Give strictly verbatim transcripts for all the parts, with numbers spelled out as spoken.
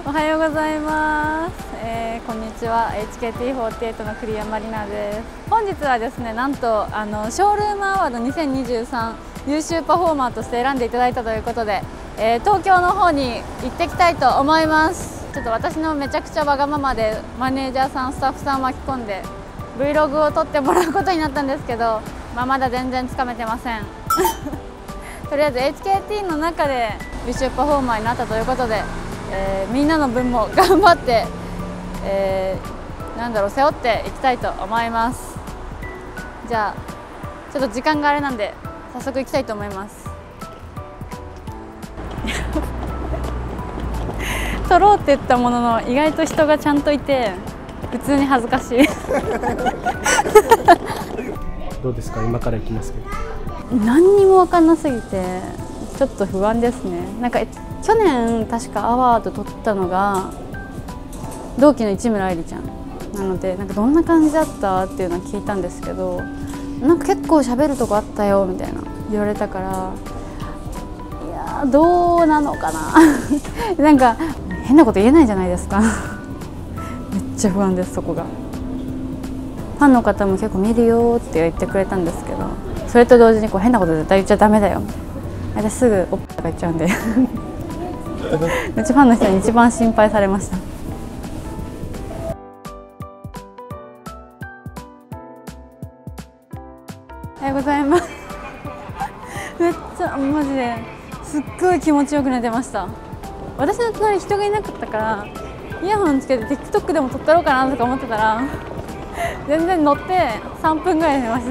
おはようございます、えー、こんにちは。 エイチケーティーフォーティーエイト の栗山里奈です。本日はですね、なんとあのショールームアワードにせんにじゅうさん優秀パフォーマーとして選んでいただいたということで、えー、東京の方に行ってきたいと思います。ちょっと私のめちゃくちゃわがままでマネージャーさんスタッフさんを巻き込んで Vlog を撮ってもらうことになったんですけど、まあ、まだ全然つかめてませんとりあえず エイチケーティー の中で優秀パフォーマーになったということで、えー、みんなの分も頑張って、えー、なんだろう背負っていきたいと思います。じゃあちょっと時間があれなんで早速行きたいと思います撮ろうって言ったものの意外と人がちゃんといて普通に恥ずかしいどうですか、今から行きますけど。 何にも分かんなすぎてちょっと不安ですね。なんか去年確かアワード取ったのが同期の市村愛理ちゃんなので、なんかどんな感じだったっていうのは聞いたんですけど、なんか結構喋るとこあったよみたいな言われたから、いやーどうなのかななんか変なこと言えないじゃないですかめっちゃ不安です。そこがファンの方も結構見るよって言ってくれたんですけど、それと同時にこう変なこと絶対言っちゃダメだよみたいな、私すぐおっぱいとか言っちゃうんでうちファンの人に一番心配されました。おはようございますめっちゃマジですっごい気持ちよく寝てました。私の隣人がいなかったからイヤホンつけて TikTok でも撮ったろうかなとか思ってたら全然乗ってさんぷんぐらいで寝ました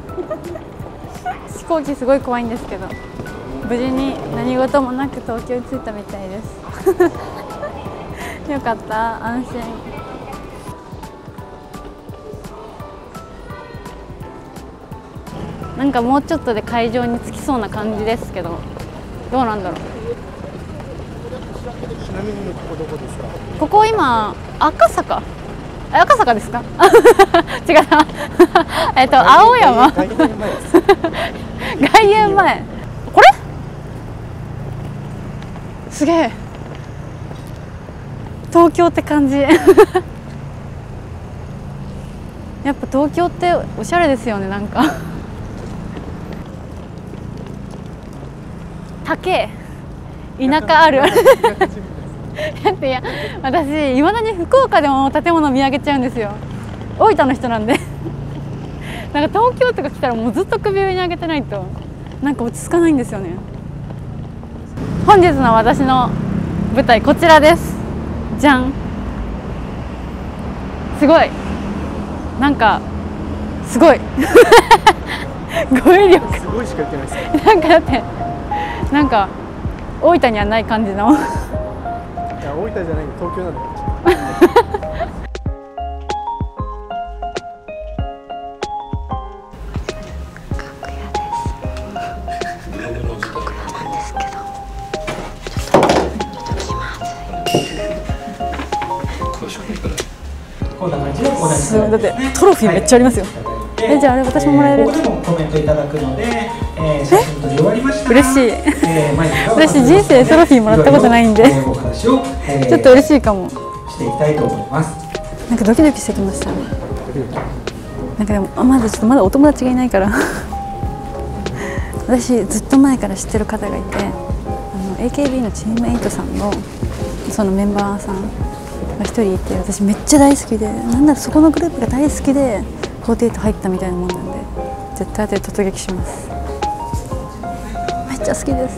飛行機すごい怖いんですけど無事に何事もなく東京に着いたみたいですよかった、安心。なんかもうちょっとで会場に着きそうな感じですけど、どうなんだろう。 ちなみにここどこですか？ ここ今赤坂、赤坂ですか違うえっと青山外苑前です外苑前、これすげえ東京って感じやっぱ東京っておしゃれですよね。なんか高え田舎あるだっていや私いまだに福岡でも建物見上げちゃうんですよ。大分の人なんでなんか東京とか来たらもうずっと首上に上げてないとなんか落ち着かないんですよね。本日の私の舞台こちらです。じゃん、すごいなんかすごい語彙力すごいしか言ってないです。 なんかだってなんか大分にはない感じのいや大分じゃないの、東京なんだよだってトロフィーめっちゃありますよ。え、じゃああれ私ももらえる？ コメントいただくので、えー、写真撮り終わりました。 嬉しい。私人生トロフィーもらったことないんで、ちょっと嬉しいかも。 していきたいと思います。 なんかドキドキしてきましたね。なんかでもまだちょっとまだお友達がいないから私ずっと前から知ってる方がいて、あの エーケービー のチームエイトさんのそのメンバーさんが一人いて、私めっちゃ大好きで、なんだろそこのグループが大好きでフォーティーエイト入ったみたいなもんなんで、絶対後で突撃します。めっちゃ好きです。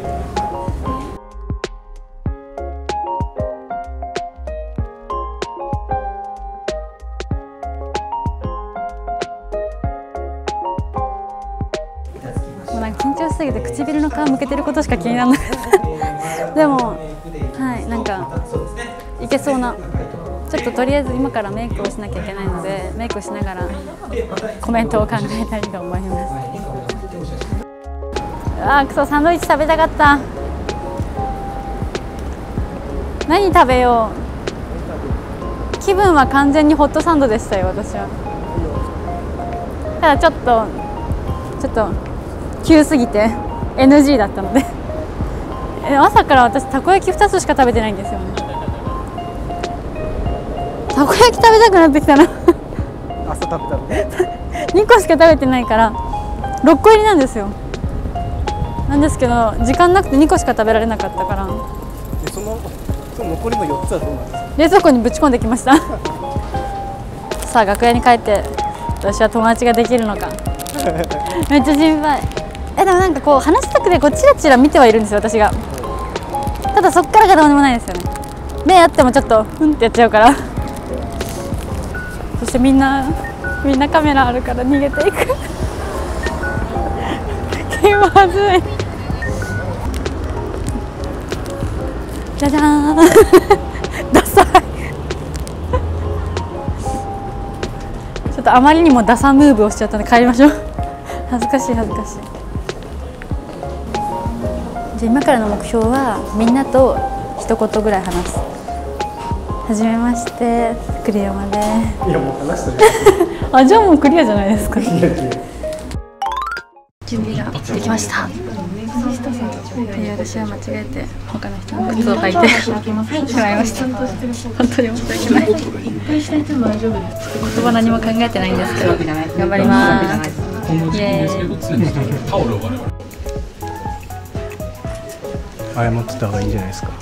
もうなんか緊張しすぎて唇の皮むけてることしか気にならないでもはいなんかいけそうな。ちょっととりあえず今からメイクをしなきゃいけないので、メイクしながらコメントを考えたいと思います。あーくそ、サンドイッチ食べたかった。何食べよう。気分は完全にホットサンドでしたよ、私は。ただちょっとちょっと急すぎて エヌジー だったので朝から私たこ焼きふたつしか食べてないんですよね。 たこ焼き食べたくなってきたな朝食べたのにこしか食べてないからろっこ入りなんですよ。なんですけど時間なくてにこしか食べられなかったからでそのその残りのよっつはどうなんですか？ 冷蔵庫にぶち込んできましたさあ楽屋に帰って私は友達ができるのかめっちゃ心配。えでもなんかこう話したくてこうチラチラ見てはいるんですよ私が。ただそっからがどうにもないですよね。目あってもちょっとうんってやっちゃうからそしてみんなみんなカメラあるから逃げていく気まずい。じゃじゃーんダサいちょっとあまりにもダサムーブをしちゃったので帰りましょう恥ずかしい恥ずかしい。じゃあ今からの目標はみんなと一言ぐらい話す。はじめまして栗山でいやもう話したあじゃあもうクリアじゃないですか。 いやいや準備ができました。で私は間違えて他の人の靴を履いてしまいました。本当に申し訳ない。言葉何も考えてないんですけど頑張ります。イエーイ。 謝ってた方がいいんじゃないですか？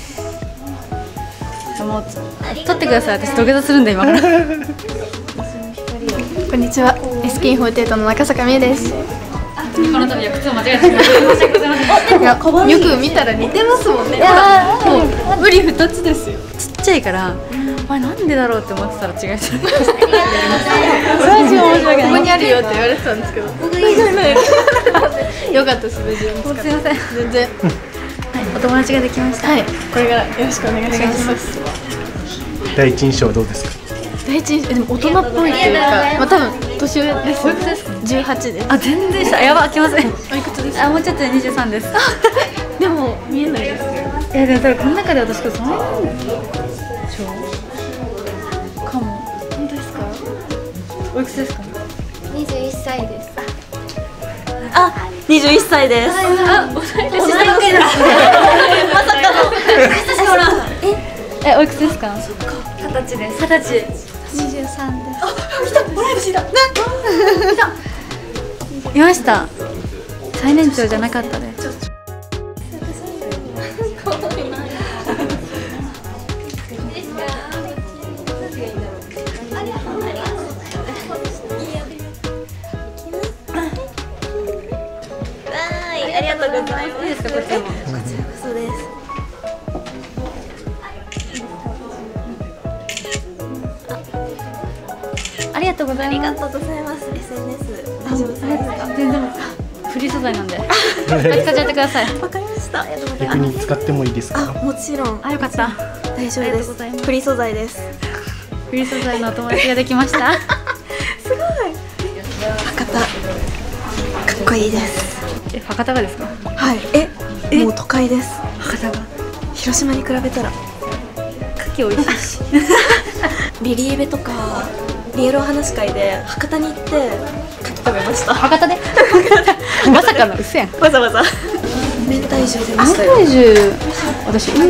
もう撮ってください。私土下座するんで今からこんにちは、エスケーフォーティーエイトの中坂美恵です。 この度は靴を間違えてしまいました。 いや、よく見たら似てますもんね。ほら、もう無理二つですよ。 ちっちゃいからあれなんでだろうって思ってたら違えちゃう。それは違う、申し訳ない。ここにあるよって言われてたんですけど。よかったです、無事に見つかって。 すいません。 全然。 お友達ができました。 はい、これからよろしくお願いします。 第一印象はどうですか？ 第一印象、でも大人っぽいっていうか、まあ多分年上です。おいくつですか？十八です。 あ、全然した。やば、来ません。 おいくつですか？あ、もうちょっとで二十三です。 でも見えないです。 いやでも多分この中で私こそ最年長かも。 本当ですか？ おいくつですか？ 二十一歳です。 あ、二十一歳です。 あ、同い年です。まさかの。え、え、おいくつですか？ 二十歳です。 二十歳。 二十三です。 同い年だ。 いました。最年長じゃなかったです。 ありがとうございます。 いいですか、こちらも。 こちらこそです。 ありがとうございます。 ありがとうございます。エスエヌエス 大丈夫ですか？ 全然フリー素材なんで。使っちゃってください。 わかりました。ありがとうござい逆ます。 に使ってもいいですか？ あ、もちろんあ、よかった。 大丈夫です。フリー素材です。 フリー素材のお友達ができました。 すごい。博多、かっこいいです。 え、博多がですか？ はい。え、もう都会です。 博多が。 広島に比べたら。 牡蠣美味しいし。 リリーベとかリエロー話し会で博多に行って牡蠣食べました。 博多で？まさかの嘘やん。 わざわざ明太重出ま明したよ。 太重、私。 え、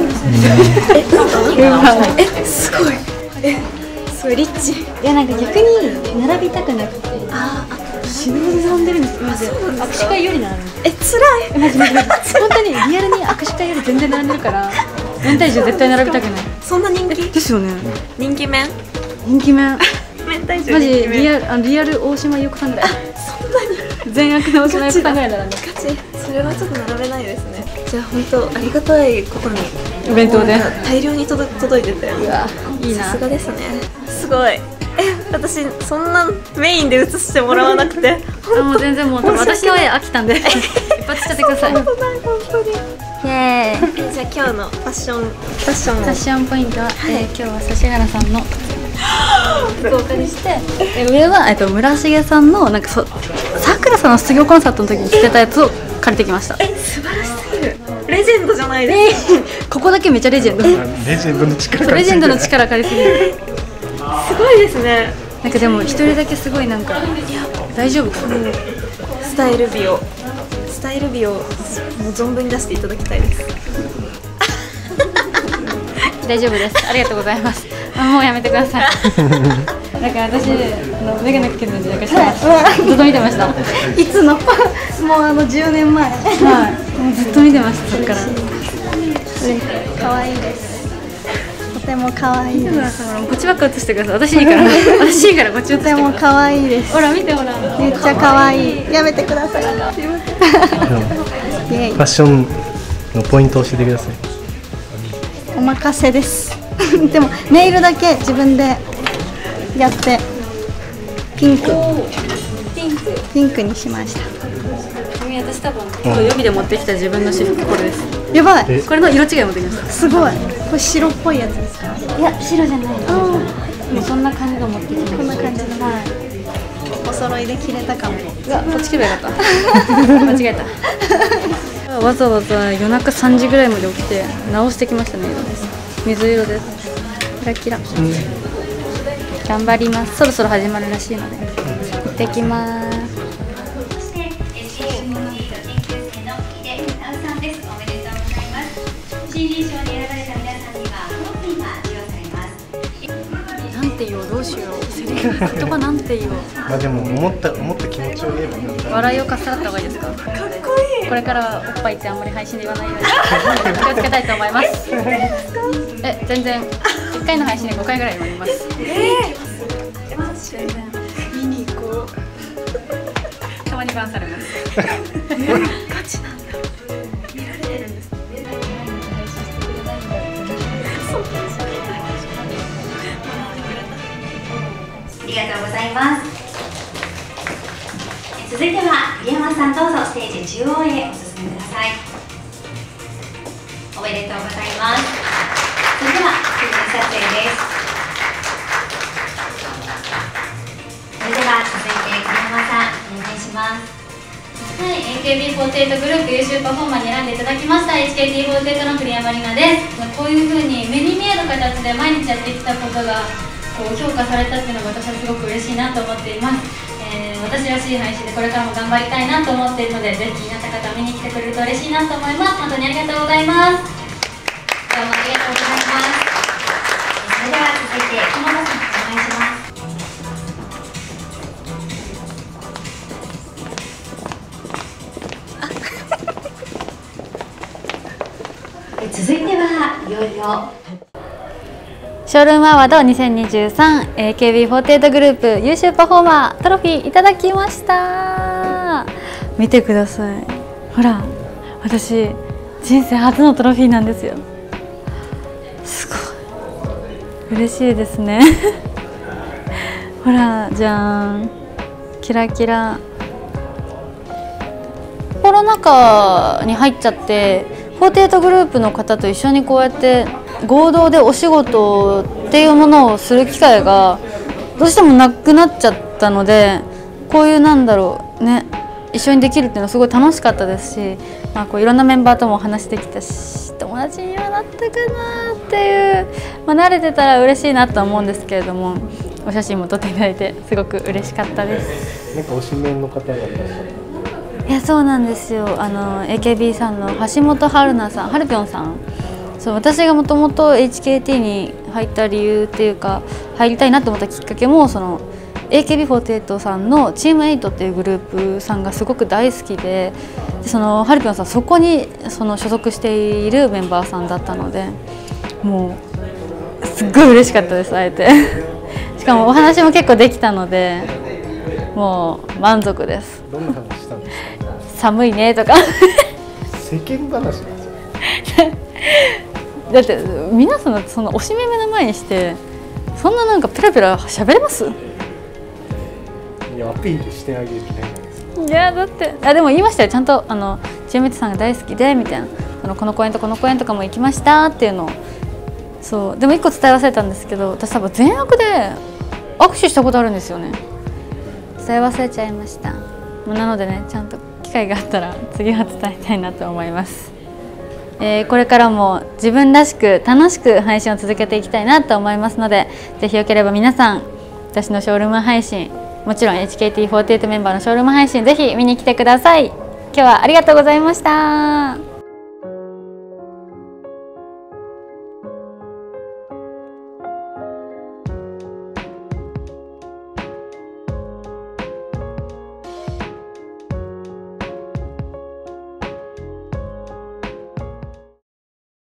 え、すごい。え、すごいリッチ。 いやなんか逆に並びたくなくて。 ああ、 死ぬほど並んでるんですよ。マジで。握手会より並んでる。 え、辛い。 マジマジマジ。本当にリアルに握手会より全然並んでるから。明太重絶対並びたくない。 そんな人気？ ですよね。 人気麺？ 人気麺。 明太重マジ人気麺。 リアルあのリアル大島優子さんぐらい。 そんなに全悪の大島優子さんぐらい並んでる。 ガチ。それはちょっと並べないですね。じゃあ本当ありがたいことにお弁当で大量に届届いてて。 うわ、いいな。 さすがですね。すごい。え、私そんなメインで映してもらわなくて。 あ、もう全然もう私の絵飽きたんで一発しちゃってください。イ本当に。 エーイ。 え、じゃあ今日のファッションファッションをファッションポイントは、えー今日は指原さんの服をお借りして、え上はえっと村重さんのなんかそさくらさんの卒業コンサートの時に着てたやつを借りてきました。 え、素晴らしすぎる。レジェンドじゃないですか。 ここだけめっちゃレジェンド。 レジェンドの力レジェンドの力借りすぎる。 すごいですね。 なんかでも一人だけすごいなんか大丈夫かな。 スタイル美をスタイル美をもう存分に出していただきたいです。 大丈夫です。ありがとうございます。 あ、もうやめてください。だから私、あのメガネかけるの時代からしてました。ずっと見てました。 いつのもうあのじゅうねんまえ。 はい。もうずっと見てました。そっから。 可愛いです。とても可愛いです。 こっちばっか映してください。私いいから。私いいからこっち映してください。 とても可愛いです。 ほら見てほら。 めっちゃ可愛い。やめてください。すいません。 ファッションのポイントを教えてください。 お任せです。でもネイルだけ自分でやってピンクピンクにしました。 私多分今日予備で持ってきた自分の私服これです。 やばい。 これの色違い持ってきました。 すごい。これ白っぽいやつですか？ いや白じゃない。もうそんな感じの持ってきました。 こんな感じの。はい。お揃いで着れたかも。 うわ、こっち着ればよかった。間違えた。わざわざ夜中さんじぐらいまで起きて直してきましたね。色です。水色です。キラキラ。頑張ります。そろそろ始まるらしいので行ってきます。なんて言おう、どうしよう、セリフ言葉なんて言おう。 まあでも思った思った気持ちを言えばいいんだ。 笑いをかっさらった方がいいですか。かっこいい。これからはおっぱいってあんまり配信で言わないように気をつけたいと思います。え、全然一回の配信でごかいぐらい言われます。えー、マジで見に行こう。たまにバンされます。ガチなんだ。見られてるんです。 ありがとうございます。続いては栗山さん、どうぞステージ中央へお進みください。おめでとうございます。それでは記念撮影です。それでは続いて栗山さんお願いします。はい、エーケービーフォーティーエイト グループ優秀パフォーマーに選んでいただきました エイチケーティーフォーティーエイト の栗山里奈です。こういうふうに目に見える形で毎日やってきたことがこう評価されたっていうのが私はすごく嬉しいなと思っています。えー、私らしい配信でこれからも頑張りたいなと思っているので、ぜひ気になった方は見に来てくれると嬉しいなと思います。本当にありがとうございます。どうもありがとうございます。それでは続いて友田さんお願いします。続いてはいよいよショールームアワードにせんにじゅうさん エーケービーフォーティーエイト グループ優秀パフォーマートロフィーいただきました。見てください。ほら、私人生初のトロフィーなんですよ。すごい嬉しいですね。ほらじゃーん、キラキラ。コロナ禍に入っちゃってフォーティーエイトグループの方と一緒にこうやって合同でお仕事っていうものをする機会がどうしてもなくなっちゃったので、こういうなんだろうね、一緒にできるっていうのはすごい楽しかったですし、まあ、こういろんなメンバーともお話できたし、友達にはなったかなっていう、まあ、慣れてたら嬉しいなとは思うんですけれども、お写真も撮っていただいてすごく嬉しかったです。 なんか推しメンの方がいらっしゃる。 いや、そうなんですよ。あの エーケービー さんの橋本春奈さん、はるぴょんさん。そう私がもともと エイチケーティー に入った理由っていうか、入りたいなと思ったきっかけもその エーケービーフォーティーエイト さんのチームエイトっていうグループさんがすごく大好きで、でそのはるぴょんさんそこにその所属しているメンバーさんだったので、もうすっごい嬉しかったです。あえてしかもお話も結構できたので、もう満足です。 どんな話したんですか。 寒いねとか世間話なんですよ。 だって皆さんその推しメン目の前にしてそんななんかペラペラ喋れます？ いや、アピールしてあげるじゃないですか。 いやだってあでも言いましたよ、ちゃんとあのチームメイトさんが大好きでみたいな、あのこの公演とこの公演とかも行きましたっていうのを。そうでも一個伝え忘れたんですけど、私多分全額で握手したことあるんですよね。伝え忘れちゃいました。なのでね、ちゃんと機会があったら次は伝えたいなと思います。えー、これからも自分らしく楽しく配信を続けていきたいなと思いますので、ぜひよければ皆さん私のショールーム配信、もちろん エイチケーティーフォーティーエイト メンバーのショールーム配信ぜひ見に来てください。今日はありがとうございました。